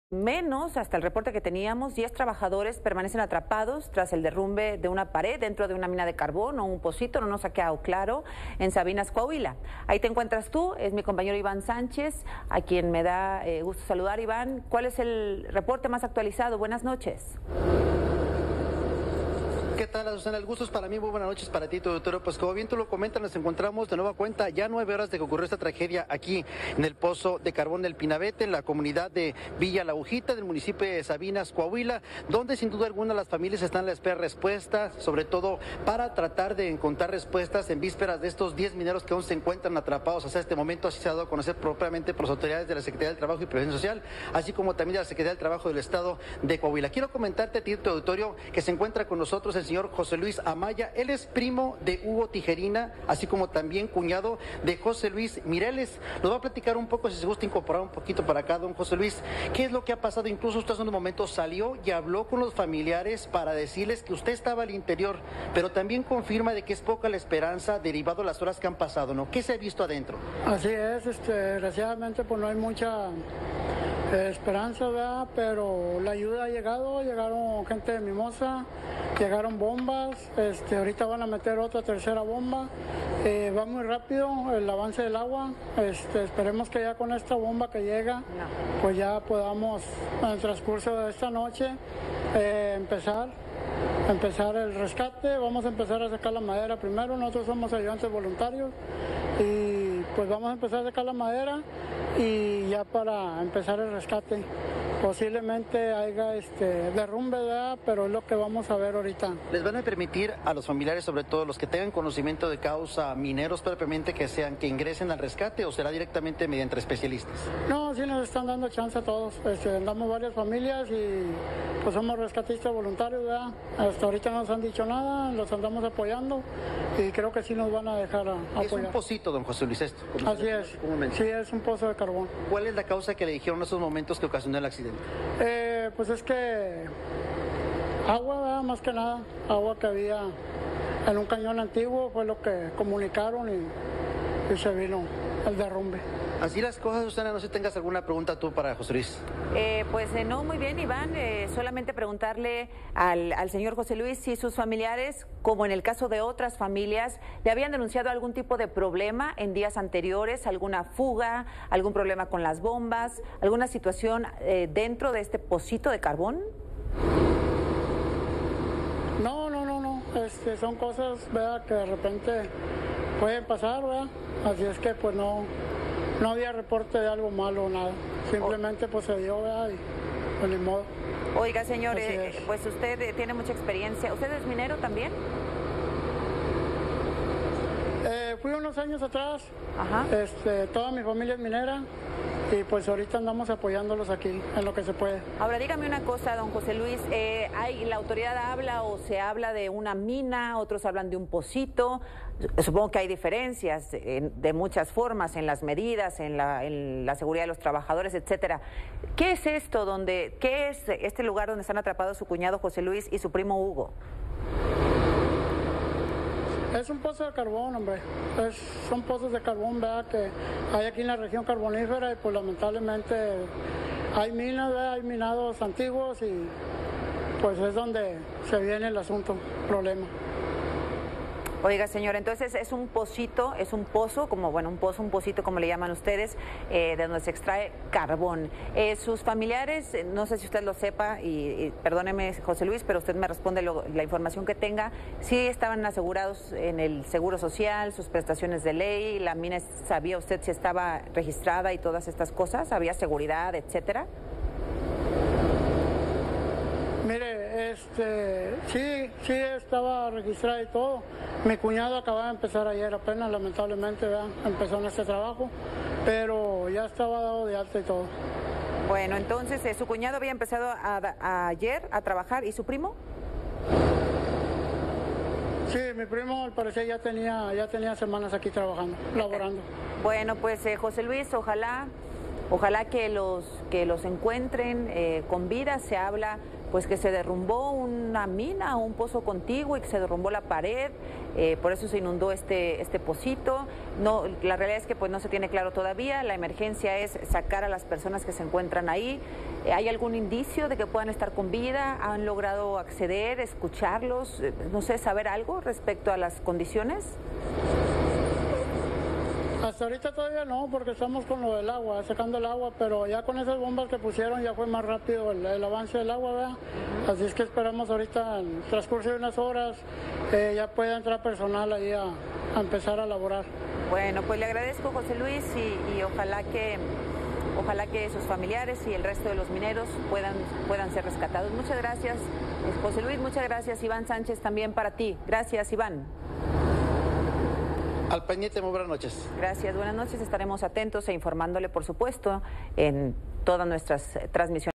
Menos, hasta el reporte que teníamos, 10 trabajadores permanecen atrapados tras el derrumbe de una pared dentro de una mina de carbón o un pocito, no nos ha quedado claro, en Sabinas, Coahuila. Ahí te encuentras tú, es mi compañero Iván Sánchez, a quien me da gusto saludar. Iván, ¿cuál es el reporte más actualizado? Buenas noches. ¿Qué tal, Susana? El gusto es para mí, muy buenas noches para ti, tu doctor. Pues como bien tú lo comentas, nos encontramos de nueva cuenta ya 9 horas de que ocurrió esta tragedia aquí en el pozo de carbón del Pinabete, en la comunidad de Villa La Agujita, del municipio de Sabinas, Coahuila, donde sin duda alguna las familias están a la espera de respuestas, sobre todo para tratar de encontrar respuestas en vísperas de estos 10 mineros que aún se encuentran atrapados hasta este momento. Así se ha dado a conocer propiamente por las autoridades de la Secretaría del Trabajo y Previsión Social, así como también de la Secretaría del Trabajo del Estado de Coahuila. Quiero comentarte a ti, tu auditorio, que se encuentra con nosotros el señor José Luis Amaya. Él es primo de Hugo Tijerina, así como también cuñado de José Luis Mireles. Nos va a platicar un poco, si se gusta incorporar un poquito para acá, don José Luis, qué es lo que ha pasado. Incluso usted hace un momento salió y habló con los familiares para decirles que usted estaba al interior, pero también confirma de que es poca la esperanza derivado de las horas que han pasado, ¿no? ¿Qué se ha visto adentro? Así es, desgraciadamente pues no hay mucha esperanza, ¿verdad? Pero la ayuda ha llegado, llegaron gente de Mimosa, llegaron bombas, ahorita van a meter otra tercera bomba, va muy rápido el avance del agua, esperemos que ya con esta bomba que llega, pues ya podamos en el transcurso de esta noche empezar el rescate. Vamos a empezar a sacar la madera primero, nosotros somos ayudantes voluntarios y pues vamos a empezar a sacar la madera y ya para empezar el rescate. Posiblemente haya derrumbe, ¿verdad? Pero es lo que vamos a ver ahorita. ¿Les van a permitir a los familiares, sobre todo los que tengan conocimiento de causa, mineros propiamente, que ingresen al rescate, o será directamente mediante especialistas? No, sí nos están dando chance a todos. Andamos varias familias y pues somos rescatistas voluntarios, ¿verdad? Hasta ahorita no nos han dicho nada, los andamos apoyando y creo que sí nos van a dejar apoyar. Es un pocito, don José Luis, esto. Así es, sí, es un pozo de carbón. ¿Cuál es la causa que le dijeron en esos momentos que ocasionó el accidente? Pues es que agua, ¿verdad? Más que nada, agua que había en un cañón antiguo fue lo que comunicaron y se vino el derrumbe. Así las cosas, Susana, no sé si tengas alguna pregunta tú para José Luis. No, muy bien, Iván, solamente preguntarle al señor José Luis si sus familiares, como en el caso de otras familias, le habían denunciado algún tipo de problema en días anteriores, alguna fuga, algún problema con las bombas, alguna situación dentro de este pocito de carbón. No, son cosas, ¿verdad?, que de repente pueden pasar, ¿verdad? Así es que pues no había reporte de algo malo o nada, simplemente pues se dio, ¿verdad? Y pues ni modo. Oiga, señor, pues usted tiene mucha experiencia. ¿Usted es minero también? Fui unos años atrás. Ajá. Toda mi familia es minera y pues ahorita andamos apoyándolos aquí en lo que se puede. Ahora dígame una cosa, don José Luis, la autoridad habla o se habla de una mina, otros hablan de un pocito. Supongo que hay diferencias de muchas formas en las medidas, en la seguridad de los trabajadores, etcétera. ¿Qué es esto? ¿Qué es este lugar donde están atrapados su cuñado José Luis y su primo Hugo? Es un pozo de carbón, hombre. Son pozos de carbón, ¿verdad?, que hay aquí en la región carbonífera y pues lamentablemente hay minas, ¿verdad?, hay minados antiguos y pues es donde se viene el asunto, problema. Oiga, señor, entonces es un pocito, es un pozo, un pocito como le llaman ustedes, de donde se extrae carbón. Sus familiares, no sé si usted lo sepa, y perdóneme, José Luis, pero usted me responde la información que tenga, ¿sí estaban asegurados en el Seguro Social, sus prestaciones de ley, la mina, sabía usted si estaba registrada y todas estas cosas, había seguridad, etcétera? Mire, sí estaba registrada y todo. Mi cuñado acababa de empezar ayer apenas, lamentablemente, ¿verdad?, empezó en este trabajo, pero ya estaba dado de alta y todo. Bueno, entonces, ¿su cuñado había empezado ayer a trabajar y su primo? Sí, mi primo al parecer ya tenía semanas aquí trabajando, laborando. Bueno, pues José Luis, ojalá Ojalá que los encuentren con vida. Se habla pues que se derrumbó una mina o un pozo contiguo y que se derrumbó la pared, por eso se inundó este pocito. No, la realidad es que pues no se tiene claro todavía. La emergencia es sacar a las personas que se encuentran ahí. ¿Hay algún indicio de que puedan estar con vida? ¿Han logrado acceder, escucharlos? No sé, saber algo respecto a las condiciones. Hasta ahorita todavía no, porque estamos con lo del agua, sacando el agua, pero ya con esas bombas que pusieron ya fue más rápido el avance del agua, ¿verdad? Así es que esperamos ahorita, en el transcurso de unas horas, ya pueda entrar personal ahí a empezar a laborar. Bueno, pues le agradezco, José Luis, y ojalá que sus familiares y el resto de los mineros puedan ser rescatados. Muchas gracias, José Luis, muchas gracias. Iván Sánchez, también para ti. Gracias, Iván. Al pendiente, muy buenas noches. Gracias, buenas noches. Estaremos atentos e informándole, por supuesto, en todas nuestras transmisiones.